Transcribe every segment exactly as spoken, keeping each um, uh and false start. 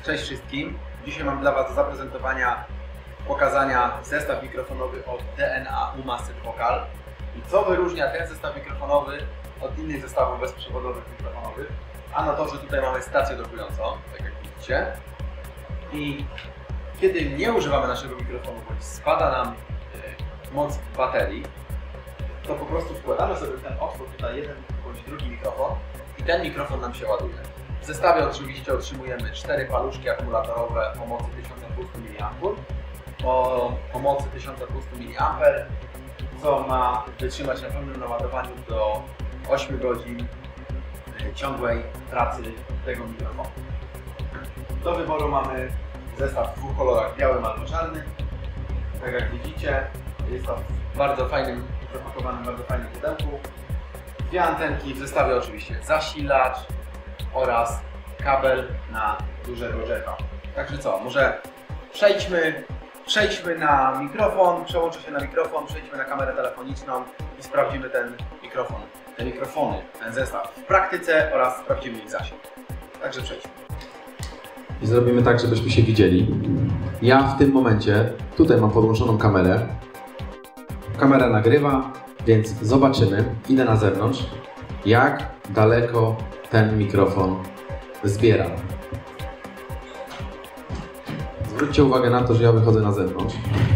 Cześć wszystkim. Dzisiaj mam dla Was do zaprezentowania, pokazania zestaw mikrofonowy od D N A UMA Set Vocal. I co wyróżnia ten zestaw mikrofonowy od innych zestawów bezprzewodowych mikrofonowych? Ano to, że tutaj mamy stację dokującą, tak jak widzicie. I kiedy nie używamy naszego mikrofonu, bądź spada nam yy, moc baterii, to po prostu wkładamy sobie w ten otwór tutaj jeden bądź drugi mikrofon i ten mikrofon nam się ładuje. W zestawie oczywiście otrzymujemy cztery paluszki akumulatorowe o mocy tysiąc dwieście miliamperów, o, o mocy tysiąc dwieście miliamperów, co ma wytrzymać na pełnym naładowaniu do ośmiu godzin ciągłej pracy tego mikrofonu. Do wyboru mamy zestaw w dwóch kolorach, białym albo czarnym. Tak jak widzicie, jest to w bardzo fajnym, zapakowanym, bardzo fajnym pudełku. Dwie antenki, w zestawie oczywiście zasilacz oraz kabel na dużego jacka. Także co, może przejdźmy, przejdźmy na mikrofon, przełączę się na mikrofon, przejdźmy na kamerę telefoniczną i sprawdzimy ten mikrofon, te mikrofony, ten zestaw w praktyce oraz sprawdzimy ich zasięg. Także przejdźmy. I zrobimy tak, żebyśmy się widzieli. Ja w tym momencie, tutaj mam podłączoną kamerę. Kamera nagrywa, więc zobaczymy, idę na zewnątrz, jak daleko ten mikrofon zbiera. Zwróćcie uwagę na to, że ja wychodzę na zewnątrz.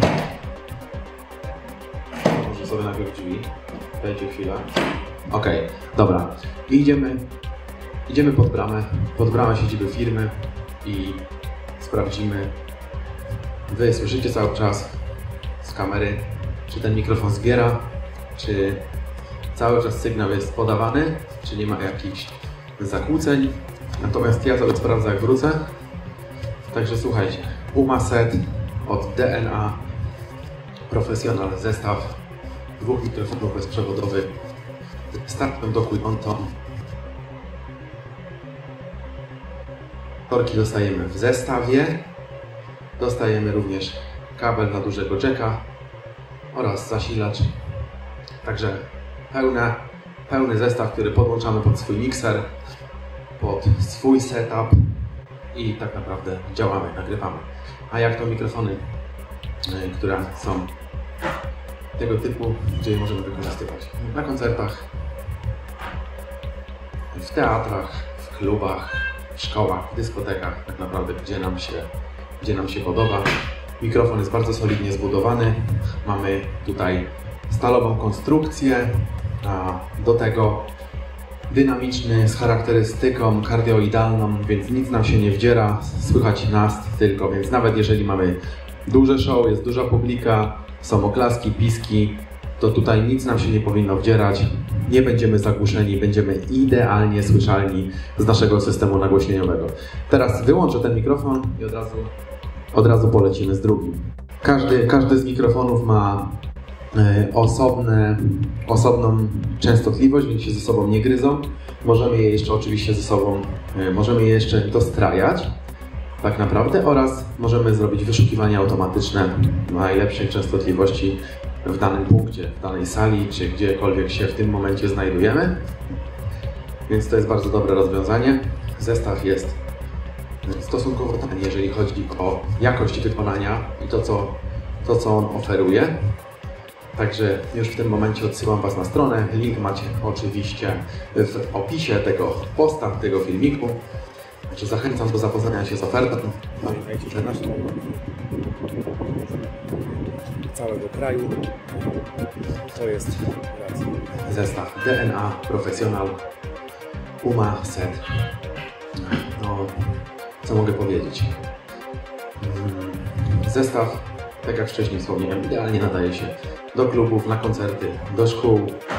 Może sobie najpierw drzwi. Dajcie chwilę. Ok, dobra. I idziemy, idziemy pod bramę, pod bramę siedziby firmy i sprawdzimy. Wy słyszycie cały czas z kamery, czy ten mikrofon zbiera, czy cały czas sygnał jest podawany, czy nie ma jakichś zakłóceń. Natomiast ja sobie sprawdzę, jak wrócę. Także słuchajcie, UMA Set od D N A, profesjonalny zestaw dwóch mikrofonów bezprzewodowych z tarczą dokującą. Torki dostajemy w zestawie. Dostajemy również kabel na dużego jacka oraz zasilacz. Także pełne, pełny zestaw, który podłączamy pod swój mikser, pod swój setup i tak naprawdę działamy, nagrywamy. A jak to mikrofony, które są tego typu, gdzie je możemy wykorzystywać? Na koncertach, w teatrach, w klubach, w szkołach, w dyskotekach, tak naprawdę gdzie nam się, gdzie nam się podoba. Mikrofon jest bardzo solidnie zbudowany. Mamy tutaj stalową konstrukcję, a do tego dynamiczny, z charakterystyką kardioidalną, więc nic nam się nie wdziera, słychać nas tylko, więc nawet jeżeli mamy duże show, jest duża publika, są oklaski, piski, to tutaj nic nam się nie powinno wdzierać, nie będziemy zagłuszeni, będziemy idealnie słyszalni z naszego systemu nagłośnieniowego. Teraz wyłączę ten mikrofon i od razu, od razu polecimy z drugim. Każdy, każdy z mikrofonów ma Osobne, osobną częstotliwość, więc się ze sobą nie gryzą. Możemy je jeszcze oczywiście ze sobą, możemy je jeszcze dostrajać tak naprawdę oraz możemy zrobić wyszukiwanie automatyczne najlepszej częstotliwości w danym punkcie, w danej sali, czy gdziekolwiek się w tym momencie znajdujemy. Więc to jest bardzo dobre rozwiązanie. Zestaw jest stosunkowo tani, jeżeli chodzi o jakość wykonania i to, co, to, co on oferuje. Także już w tym momencie odsyłam Was na stronę. Link macie oczywiście w opisie tego posta, tego filmiku. Także zachęcam do zapoznania się z ofertą. Pamiętajcie, że nasz całego kraju to jest zestaw D N A Professional UMA Set. No, co mogę powiedzieć? Zestaw, tak jak wcześniej wspomniałem, idealnie nadaje się do klubów, na koncerty, do szkół,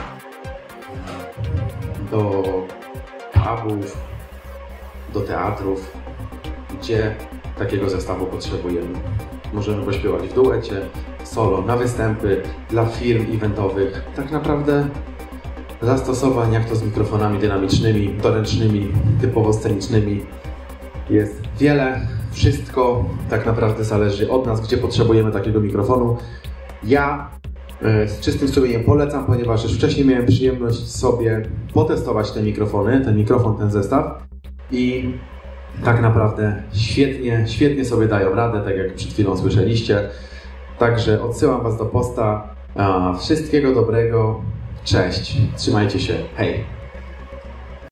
do pubów, do teatrów, gdzie takiego zestawu potrzebujemy. Możemy pośpiewać w duecie, solo, na występy, dla firm eventowych. Tak naprawdę zastosowań, jak to z mikrofonami dynamicznymi, doręcznymi, typowo scenicznymi, jest wiele. Wszystko tak naprawdę zależy od nas, gdzie potrzebujemy takiego mikrofonu. Ja z czystym sumieniem polecam, ponieważ już wcześniej miałem przyjemność sobie potestować te mikrofony, ten mikrofon, ten zestaw i tak naprawdę świetnie, świetnie sobie dają radę, tak jak przed chwilą słyszeliście. Także odsyłam Was do posta. Wszystkiego dobrego. Cześć. Trzymajcie się. Hej.